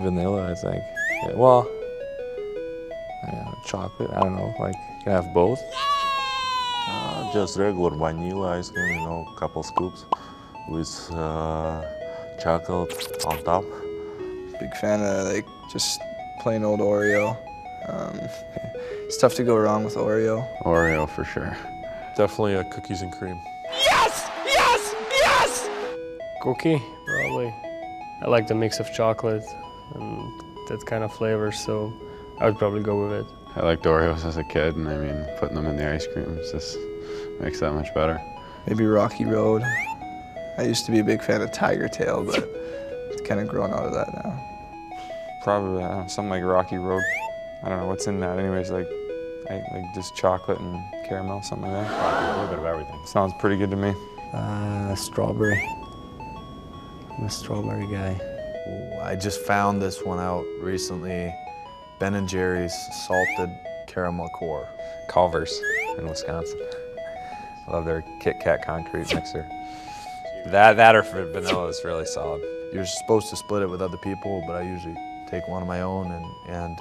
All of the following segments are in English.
vanilla, I think. Yeah, well, chocolate, I don't know, like, you can have both. Just regular vanilla ice cream, a couple scoops with chocolate on top. Big fan of like just plain old Oreo. It's tough to go wrong with Oreo. Oreo for sure. Definitely cookies and cream. Yes! Yes! Yes! Cookie, probably. I like the mix of chocolate and that kind of flavor, so I would probably go with it. I liked Oreos as a kid, and I mean, putting them in the ice cream just makes that much better. Maybe Rocky Road. I used to be a big fan of Tiger Tail, but it's kind of grown out of that now. Probably something like Rocky Road. I don't know what's in that. Anyways, like just chocolate and caramel, something like that. Probably a little bit of everything. Sounds pretty good to me. Strawberry. I'm a strawberry guy. Ooh, I just found this one out recently. Ben & Jerry's salted caramel core. Culver's in Wisconsin. I love their Kit Kat concrete mixer. That or for vanilla is really solid. You're supposed to split it with other people, but I usually take one of my own, and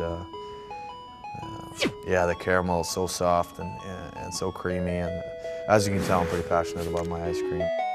yeah, the caramel is so soft and so creamy, and as you can tell, I'm pretty passionate about my ice cream.